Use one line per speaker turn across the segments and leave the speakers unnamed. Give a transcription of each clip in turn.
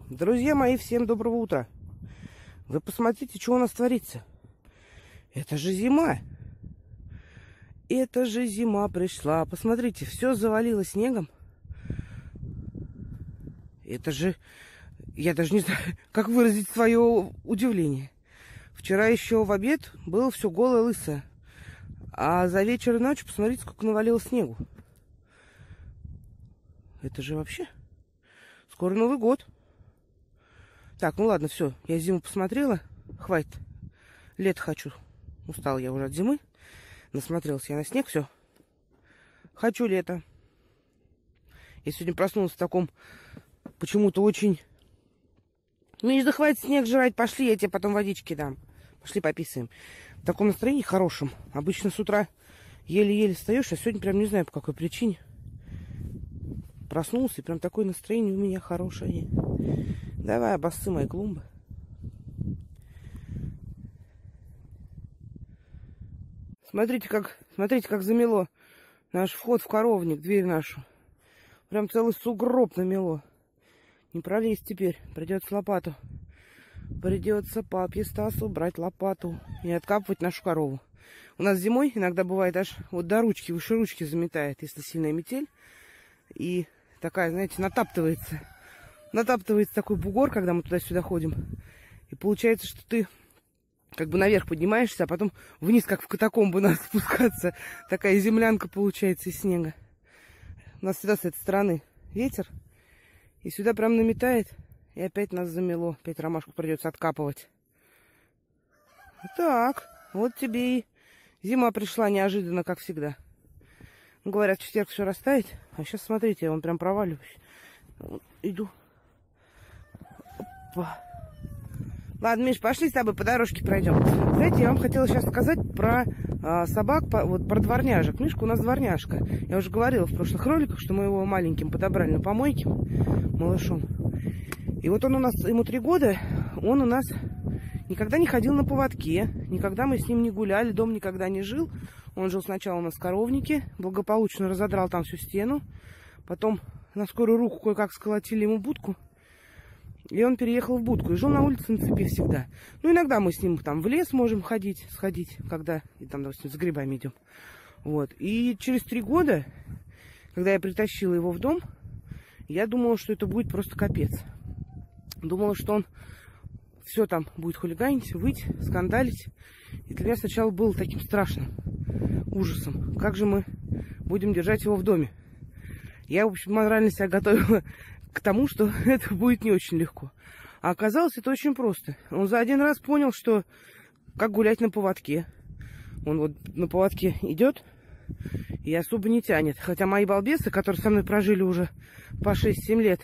Друзья мои, всем доброго утра. Вы посмотрите, что у нас творится. Это же зима. Это же зима пришла. Посмотрите, все завалило снегом. Это же... Я даже не знаю, как выразить свое удивление. Вчера еще в обед было все голое, лысое. А за вечер и ночь, посмотрите, сколько навалило снегу. Это же вообще... Скоро Новый год. Так, ну ладно, все. Я зиму посмотрела. Хватит. Лето хочу. Устал я уже от зимы. Насмотрелся я на снег, все. Хочу лето. Я сегодня проснулась в таком... Почему-то очень... Миш, хватит снег жрать, пошли, я тебе потом водички дам. Пошли пописаем. В таком настроении хорошем. Обычно с утра еле-еле встаешь, а сегодня прям не знаю по какой причине. Проснулся, и прям такое настроение у меня хорошее. Давай, обосцы мои клумбы. Смотрите, как замело наш вход в коровник, дверь нашу. Прям целый сугроб намело. Не пролезть теперь, придется лопату. Придется папе Стасу брать лопату и откапывать нашу корову. У нас зимой иногда бывает аж вот до ручки, выше ручки заметает, если сильная метель. И такая, знаете, натаптывается. Натаптывается такой бугор, когда мы туда-сюда ходим. И получается, что ты как бы наверх поднимаешься, а потом вниз, как в катакомбы, надо спускаться. Такая землянка получается из снега. У нас всегда с этой стороны ветер. И сюда прям наметает. И опять нас замело. Опять ромашку придется откапывать. Так, вот тебе и зима пришла неожиданно, как всегда. Говорят, в четверг все растает. А сейчас, смотрите, я вон прям проваливаюсь. Иду. Опа. Ладно, Миш, пошли с тобой по дорожке пройдем. Знаете, я вам хотела сейчас сказать про собак, вот про дворняжек. Мишка у нас дворняжка. Я уже говорила в прошлых роликах, что мы его маленьким подобрали на помойке, малышом. И вот он у нас, ему 3 года, он у нас никогда не ходил на поводке, никогда мы с ним не гуляли, дом никогда не жил. Он жил сначала у нас в коровнике, благополучно разодрал там всю стену. Потом на скорую руку кое-как сколотили ему будку. И он переехал в будку и жил на улице на цепи всегда. Ну, иногда мы с ним там в лес можем сходить, когда и там, допустим, за грибами идем. Вот. И через 3 года, когда я притащила его в дом, я думала, что это будет просто капец. Думала, что он все там будет хулиганить, выть, скандалить. И для меня сначала было таким страшным ужасом. Как же мы будем держать его в доме? Я, в общем, морально себя готовила к тому, что это будет не очень легко. А оказалось, это очень просто. Он за один раз понял, что как гулять на поводке. Он вот на поводке идет и особо не тянет. Хотя мои балбесы, которые со мной прожили уже по 6-7 лет,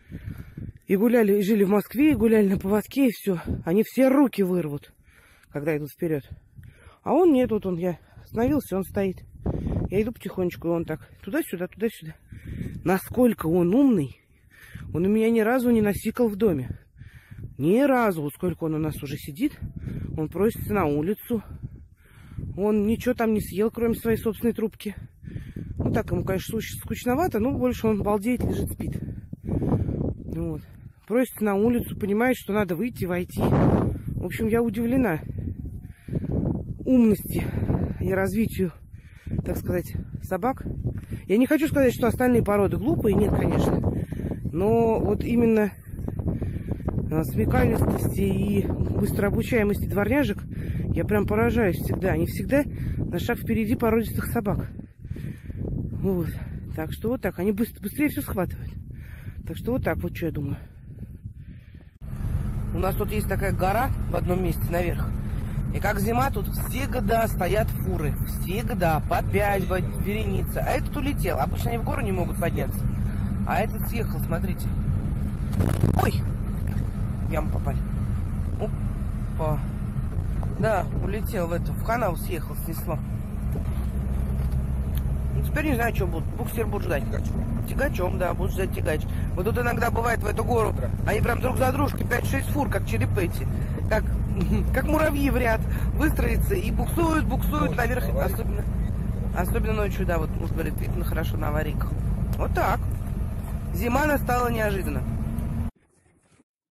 и гуляли, и жили в Москве, и гуляли на поводке, и все, они все руки вырвут, когда идут вперед. А он нет, вот я остановился, он стоит. Я иду потихонечку, и он так туда-сюда, туда-сюда. Насколько он умный, он у меня ни разу не насикал в доме. Ни разу, вот сколько он у нас уже сидит, он просится на улицу. Он ничего там не съел, кроме своей собственной трубки. Ну так, ему, конечно, скучновато, но больше он балдеет, лежит, спит. Вот. Просится на улицу, понимает, что надо выйти, войти. В общем, я удивлена умности и развитию, так сказать, собак. Я не хочу сказать, что остальные породы глупые, нет, конечно. Но вот именно смекалистости и быстрообучаемости дворняжек я прям поражаюсь всегда. Они всегда на шаг впереди породистых собак. Вот. Так что вот так. Они быстрее все схватывают. Так что вот так вот, что я думаю. У нас тут есть такая гора в одном месте наверх. И как зима, тут всегда стоят фуры. Всегда. По 5 вереница. А этот улетел. Обычно они в гору не могут подняться. А этот съехал, смотрите. Ой! В яму попали. Опа. Да, улетел в канал, съехал, снесло. Ну, теперь не знаю, что будут. Буксир будут ждать. Тягачом, да, будут ждать тягач. Вот тут иногда бывает в эту гору. Они прям друг за дружкой 5-6 фур, как черепы эти. Как муравьи в ряд выстроятся и буксуют наверх. Особенно ночью, да, вот муж говорит, видно хорошо на аварийках. Вот так. Зима настала неожиданно.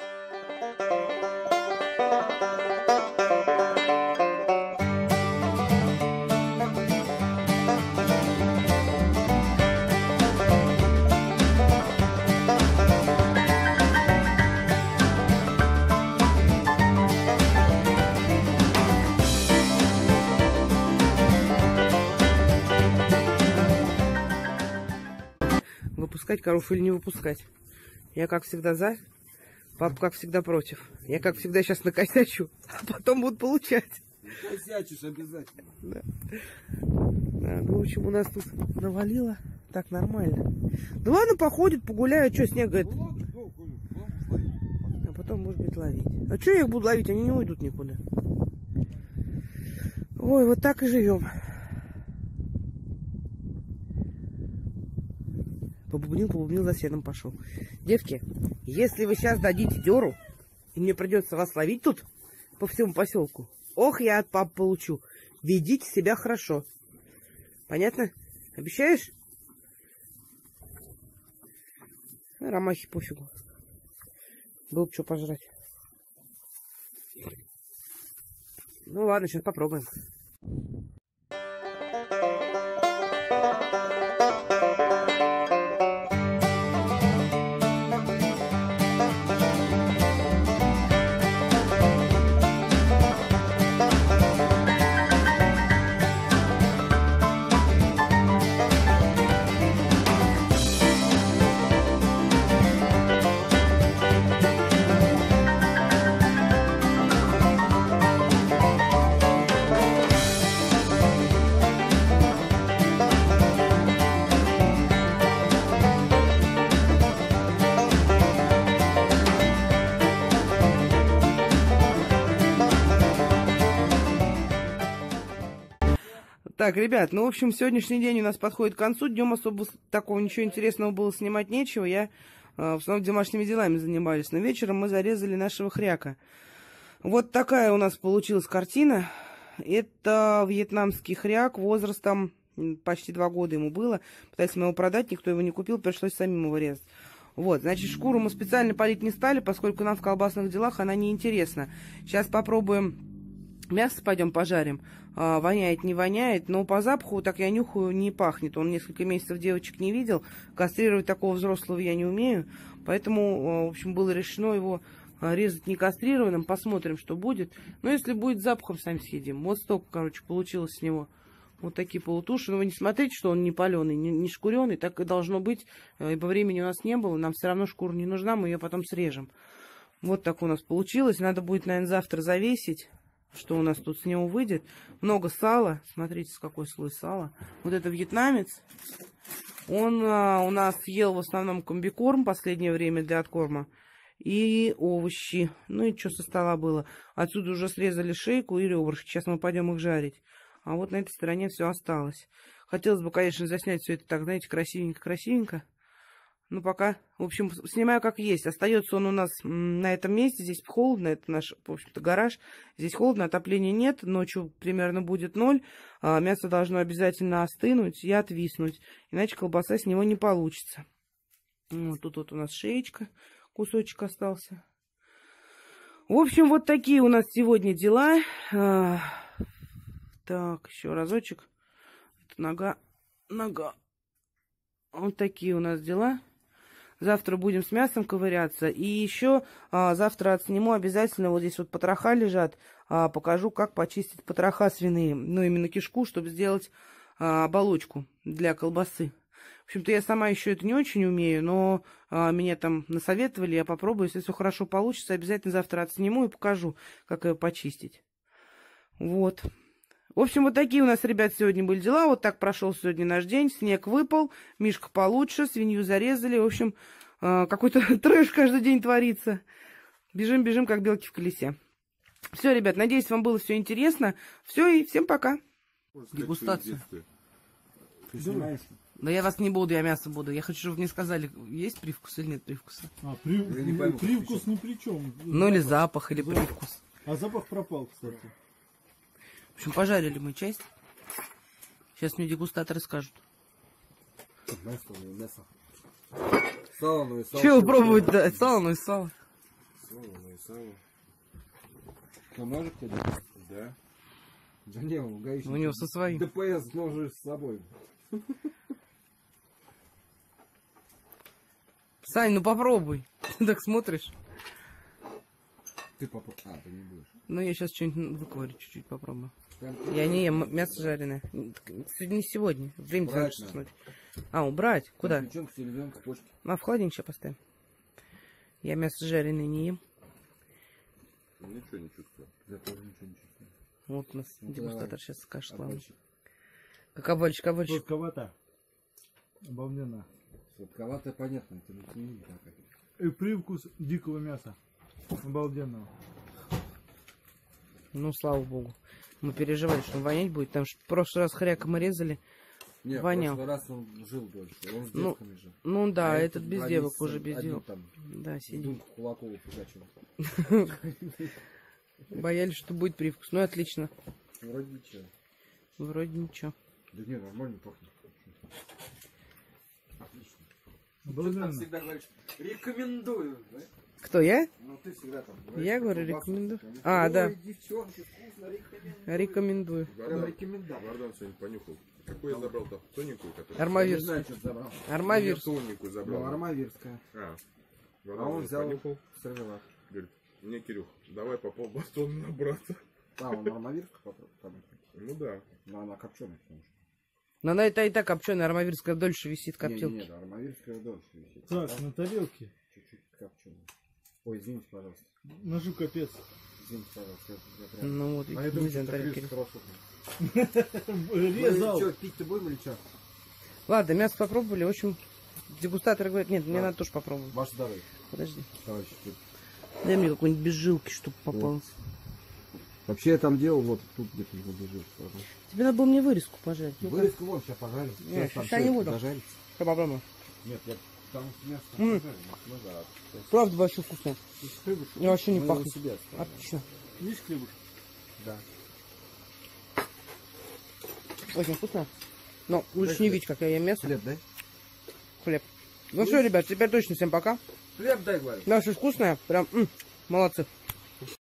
выпускать коров или не выпускать. Я, как всегда, за. Папа, как всегда, против. Я, как всегда, сейчас накосячу, а потом будут получать.
Накосячишь обязательно.
Да. Да, ну, в общем, у нас тут навалило. Так, нормально. Ну, ладно, походит, погуляют. Что, снег, говорит? А потом, может быть, ловить. А что я их буду ловить? Они не уйдут никуда. Ой, вот так и живем. Побубнил, за седом пошел. Девки, если вы сейчас дадите дёру, и мне придется вас ловить тут по всему поселку, ох, я от папы получу. Ведите себя хорошо. Понятно? Обещаешь? Ромахи пофигу. Было бы что пожрать. Ну ладно, сейчас попробуем. Так, ребят, ну, в общем, сегодняшний день у нас подходит к концу. Днем особо такого ничего интересного было снимать нечего. Я в основном домашними делами занимались. Но вечером мы зарезали нашего хряка. Вот такая у нас получилась картина. Это вьетнамский хряк возрастом почти 2 года ему было. Пытались мы его продать, никто его не купил, пришлось самим его резать. Вот, значит, шкуру мы специально палить не стали, поскольку нам в колбасных делах она неинтересна. Сейчас попробуем... Мясо пойдем пожарим. Воняет, не воняет, но по запаху, так я нюхаю, не пахнет. Он несколько месяцев девочек не видел. Кастрировать такого взрослого я не умею. Поэтому, в общем, было решено его резать не кастрированным. Посмотрим, что будет. Но если будет запахом, сами съедим. Вот столько, короче, получилось с него. Вот такие полутуши. Но вы не смотрите, что он не паленый, не шкуреный. Так и должно быть. Ибо времени у нас не было. Нам все равно шкура не нужна. Мы ее потом срежем. Вот так у нас получилось. Надо будет, наверное, завтра завесить. Что у нас тут с него выйдет. Много сала. Смотрите, с какой слой сала. Вот это вьетнамец. Он у нас ел в основном комбикорм в последнее время для откорма. И овощи. Ну и что со стола было. Отсюда уже срезали шейку и ребрышки. Сейчас мы пойдем их жарить. А вот на этой стороне все осталось. Хотелось бы, конечно, заснять все это так, знаете, красивенько-красивенько. Ну, пока, в общем, снимаю как есть. Остается он у нас на этом месте. Здесь холодно. Это наш, в общем-то, гараж. Здесь холодно, отопления нет. Ночью примерно будет 0. Мясо должно обязательно остынуть и отвиснуть. Иначе колбаса с него не получится. Вот тут вот у нас шеечка. Кусочек остался. В общем, вот такие у нас сегодня дела. Так, еще разочек. Это нога. Вот такие у нас дела. Завтра будем с мясом ковыряться. И еще завтра отсниму обязательно. Вот здесь вот потроха лежат. Покажу, как почистить потроха свиные. Ну, именно кишку, чтобы сделать оболочку для колбасы. В общем-то, я сама еще это не очень умею, но меня там насоветовали, я попробую. Если все хорошо получится, обязательно завтра отсниму и покажу, как ее почистить. Вот. В общем, вот такие у нас, ребят, сегодня были дела. Вот так прошел сегодня наш день. Снег выпал, Мишка получше, свинью зарезали. В общем, какой-то трэш каждый день творится. Бежим, как белки в колесе. Все, ребят, надеюсь, вам было все интересно. Все, и всем пока. Дегустация.
Ты снимаешь?
Да я вас не буду, я мясо буду. Я хочу, чтобы вы мне сказали, есть привкус или нет привкуса.
Привкус ни при чем.
Ну или запах, или привкус.
А запах пропал, кстати.
В общем, пожарили мы часть. Сейчас мне дегустаторы скажут.
Мясо. Сало, ну и сало.
Чего пробовать, да? Сало, ну и сало.
Сало, ну и сало. Ножик тебе? Да. Да не, он гаишник.
У него со своим.
ДПС ножи с собой.
Сань, ну попробуй. Ты так смотришь.
Ты попробуй. А, ты не будешь.
Ну, я сейчас что-нибудь выковырю, чуть-чуть попробую.
Прям
Я не ем мясо жареное. Не сегодня. Время
Убрать
12
надо.
ночи. А, убрать? Куда?
Причем селезенка, почки.
А, в холодильник сейчас поставим. Я мясо жареное не ем.
Ничего не чувствую.
Я тоже ничего не чувствую.
Вот у нас
Ну,
дегустатор
давай.
сейчас скажет вам.
Обольщик.
Как обольщик.
Сладковато. Обалденно.
Сладковатое, понятно, это не такая.
И привкус дикого мяса. Обалденного.
Ну, слава богу. Мы переживали, что он вонять будет. Потому что в прошлый раз хряка мы резали.
Нет,
Вонял.
в прошлый раз он жил дольше. Он с
Ну,
девками жил.
Ну да,
А
этот без
2
девок
месяца
уже без
один
девок.
Там,
Да, сидит.
Дунку Кулакову фигачил.
Боялись, что будет привкус. Ну, отлично.
Вроде ничего.
Вроде ничего.
Да не, нормально пахнет. Отлично. Ты
Обалденно.
там всегда говоришь, рекомендую, да?
Кто, я?
Ну ты всегда там говоришь.
Я
что
говорю,
колбасу,
рекомендую.
конечно.
А,
Ой,
да.
девчонки, вкусно, рекомендую.
Рекомендую.
Прям рекомендую.
Гордан сегодня понюхал. Какую я забрал-то? Тоненькую, которую?
Я не
Армавирс.
знаю, что ты забрал.
Армавирс.
Тоненькую забрал.
Ну, армавирская.
А,
А
Гордан
он
уже
взял
понюхал.
сервелат.
Говорит, мне, Кирюх, давай по полбатона на брата.
А, он армавирскую попробовал.
Ну да.
Но она копченая, потому что.
Но она и та копченая, армавирская дольше висит в коптилке.
Нет, армавирская дольше висит.
Так, на тарелке.
Чуть-чуть копченая. Ой, извините, пожалуйста.
Ножу капец.
Извините, пожалуйста. Я прям...
Ну вот,
А я
видите,
думаю,
нельзя на
что
тарелке.
Крис хорошо.
Резал.
Что, пить-то будем или что?
Ладно, мясо попробовали. В общем, дегустаторы говорят, нет, мне
Да.
надо тоже попробовать.
Ваше здоровье,
Подожди.
товарищи.
Дай мне какой-нибудь без жилки, чтобы попалось.
Вообще я там делал, вот тут где-то его лежит.
Тебе надо было мне вырезку пожарить. Ну-ка.
Вырезку вон, сейчас пожарим.
Нет,
Сейчас
щас я не буду.
Дожарится.
Что попробуем?
Нет, я там мясо
М.
пожарим. Ну да.
Правда, вообще вкусно.
Хлебушек.
Я вообще не
Мы его
пахнет.
себе оставим.
Отлично.
Видишь хлебушек?
Да.
Очень вкусно. Но лучше не видеть, как я ем мясо.
Хлеб дай.
Хлеб. Ну все, ребят, теперь точно всем пока.
Хлеб дай, говорю.
Да, все вкусное. Прям молодцы.